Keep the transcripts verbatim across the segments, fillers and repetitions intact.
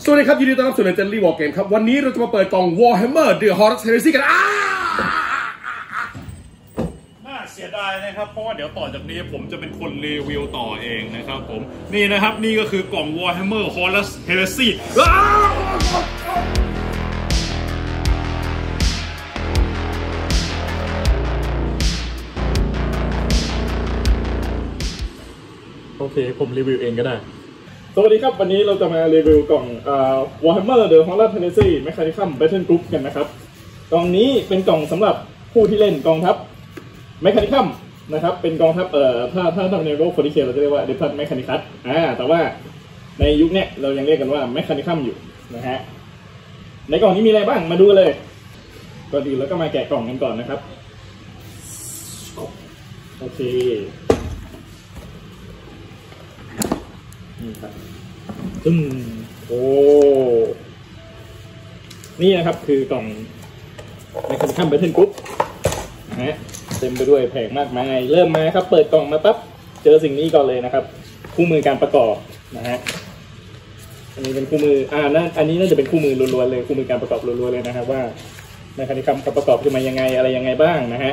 สวัสดีครับยินดีต้อนรับสู่ Legendary War Game ครับวันนี้เราจะมาเปิดกล่อง Warhammer The Horus Heresy กันอ้าน่าเสียดายนะครับเพราะว่าเดี๋ยวต่อจากนี้ผมจะเป็นคนรีวิวต่อเองนะครับผมนี่นะครับนี่ก็คือกล่อง Warhammer Horus Heresy โอเคผมรีวิวเองก็ได้สวัสดีครับวันนี้เราจะมารีวิวกล่อง Warhammer The Horus Heresy Mechanicum Battle Group กันนะครับกล่องนี้เป็นกล่องสำหรับผู้ที่เล่นกองทัพ Mechanicum นะครับเป็นกองทัพเอ่อถ้าถ้าทำในโลก โฟร์ตี้เค เราจะเรียกว่า Adeptus Mechanicus อ่าแต่ว่าในยุคนี้เรายังเรียกกันว่า Mechanicum อยู่นะฮะในกล่องนี้มีอะไรบ้างมาดูเลยก่อนอื่นแล้วก็มาแกะกล่องกันก่อนนะครับโอเคนี่ครับซึ่งโอ้นี่นะครับคือกล่องในคันคัมเบทเทนกรุ๊ปนะฮะเต็มไปด้วยแผงมากมายเริ่มมาครับเปิดกล่องมาปั๊บเจอสิ่งนี้ก่อนเลยนะครับคู่มือการประกอบนะฮะอันนี้เป็นคู่มืออ่านั่นอันนี้น่าจะเป็นคู่มือล้วนๆเลยคู่มือการประกอบล้วนๆเลยนะครับว่าในคันคัมประกอบขึ้นมายังไงอะไรยังไงบ้างนะฮะ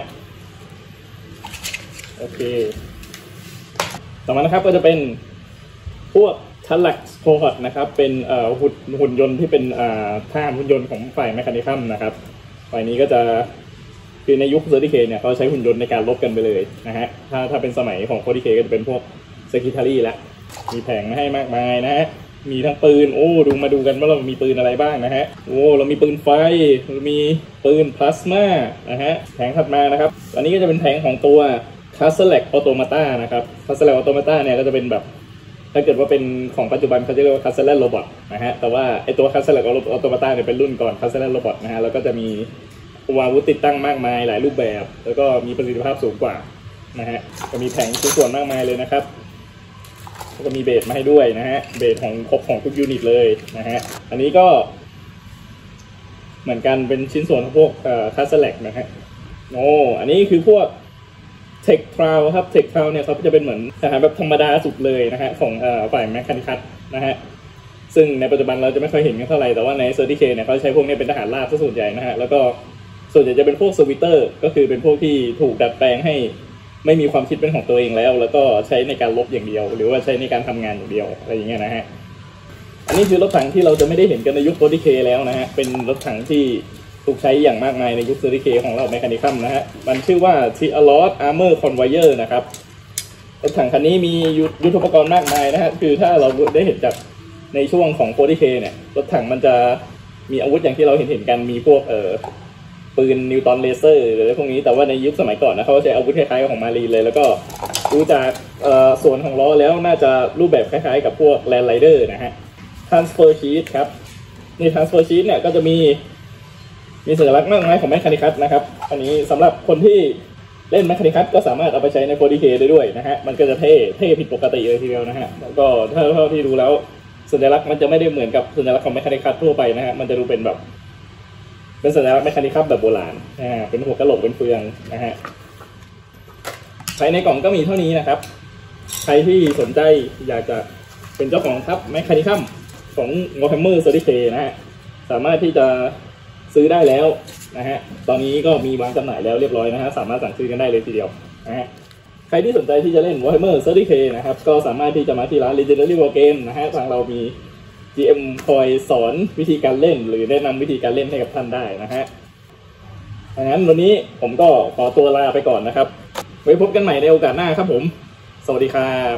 โอเคต่อมานะครับก็จะเป็นพวกทัลลักสโพฮอตนะครับเป็นหุ่นหุ่นยนต์ที่เป็นท่าหุ่นยนต์ของฝ่ายแมคคานิคัมนะครับฝ่ายนี้ก็จะคือในยุค โฟร์ตี้เค เนี่ยเขาใช้หุ่นยนต์ในการลบกันไปเลยนะฮะถ้าถ้าเป็นสมัยของ โฟร์ตี้เค ก็จะเป็นพวกเซคิทารี่ละมีแผงมาให้มากมายนะฮะมีทั้งปืนโอ้ดูมาดูกันว่าเรามีปืนอะไรบ้างนะฮะโอ้เรามีปืนไฟมีปืนพลาสมานะฮะแผงถัดมานะครับอันนี้ก็จะเป็นแผงของตัว Castellax Automata นะครับ Castellax Automata เนี่ยก็จะเป็นแบบถ้าเกิดว่าเป็นของปัจจุบันเขาจะเรียกว่า Castellax Robot นะฮะแต่ว่าไอตัว Castellax Automata เนี่ยเป็นรุ่นก่อน Castellax Robot นะฮะแล้วก็จะมีอาวุธติดตั้งมากมายหลายรูปแบบแล้วก็มีประสิทธิภาพสูงกว่านะฮะก็มีแผงชิ้นส่วนมากมายเลยนะครับแล้วก็มีเบสมาให้ด้วยนะฮะเบสของครบของทุกยูนิตเลยนะฮะอันนี้ก็เหมือนกันเป็นชิ้นส่วนของพวกเอ่อ Castellax นะฮะโอ้อันนี้คือพวกเทคทราวครับเทคทราวเนี่ยเขาจะเป็นเหมือนทหารแบบธรรมดาสุดเลยนะฮะของฝ่ายแมคคานิคัสนะฮะซึ่งในปัจจุบันเราจะไม่ค่อยเห็นกันเท่าไหร่แต่ว่าใน โฟร์ตี้เค เนี่ยเขาใช้พวกนี้เป็นทหารราบซะส่วนใหญ่นะฮะแล้วก็ส่วนใหญ่จะเป็นพวกสวิเตอร์ก็คือเป็นพวกที่ถูกดัดแปลงให้ไม่มีความคิดเป็นของตัวเองแล้วแล้วก็ใช้ในการลบอย่างเดียวหรือว่าใช้ในการทำงานอย่างเดียวอะไรอย่างเงี้ยนะฮะอันนี้คือรถถังที่เราจะไม่ได้เห็นกันในยุค โฟร์ตี้เค แล้วนะฮะเป็นรถถังที่ถูกใช้อย่างมากมายในยุค โฟร์ตี้เค ของเราแมคคานิคัมนะฮะมันชื่อว่า Tirlos Armor Convoyer นะครับรถถังคันนี้มียุทโธปกรณ์มากมายนะฮะคือถ้าเราได้เห็นจากในช่วงของ โฟร์ตี้เค เนี่ยรถถังมันจะมีอาวุธอย่างที่เราเห็นเห็นกันมีพวกเอ่อปืนนิวตันเลเซอร์หรืออะไรพวกนี้แต่ว่าในยุคสมัยก่อนนะเขาใช้อาวุธคล้ายๆของมารีนเลยแล้วก็ดูจากเอ่อส่วนของล้อแล้วน่าจะรูปแบบคล้ายๆกับพวกแลนด์ไรเดอร์นะฮะ Transfer Sheet ครับใน Transfer Sheet เนี่ยก็จะมีมีสัญลักษณ์มากมายของแมคคานิคัสนะครับอันนี้สำหรับคนที่เล่นแมคคานิคัสก็สามารถเอาไปใช้ใน โฟร์ตี้เค ได้ด้วยนะฮะมันก็จะเท่เท่ผิดปกติเลยทีเดียวนะฮะแล้วก็ถ้าเท่าที่ดูแล้วสัญลักษณ์มันจะไม่ได้เหมือนกับสัญลักษณ์ของแมคคานิคัสทั่วไปนะฮะมันจะดูเป็นแบบเป็นสัญลักษณ์แมคคานิคัสแบบโบราณอ่าเป็นหัวกะโหลกเป็นเฟืองนะฮะภายในกล่องก็มีเท่านี้นะครับใครที่สนใจอยากจะเป็นเจ้าของทัพแมคคานิคัมของ Warhammer โฟร์ตี้เค นะฮะสามารถที่จะซื้อได้แล้วนะฮะตอนนี้ก็มีวางจำหน่ายแล้วเรียบร้อยนะฮะสามารถสั่งซื้อกันได้เลยทีเดียวนะฮะใครที่สนใจที่จะเล่น Warhammer โฟร์ตี้เค นะครับก็สามารถที่จะมาที่ร้าน Legendary War Game นะฮะทางเรามี จี เอ็ม คอยสอนวิธีการเล่นหรือแนะนำวิธีการเล่นให้กับท่านได้นะฮะดังนั้นวันนี้ผมก็ขอตัวลาไปก่อนนะครับไว้พบกันใหม่ในโอกาสหน้าครับผมสวัสดีครับ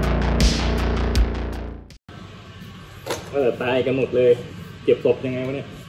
เออตายกันหมดเลยเก็บศพยังไงวะเนี่ย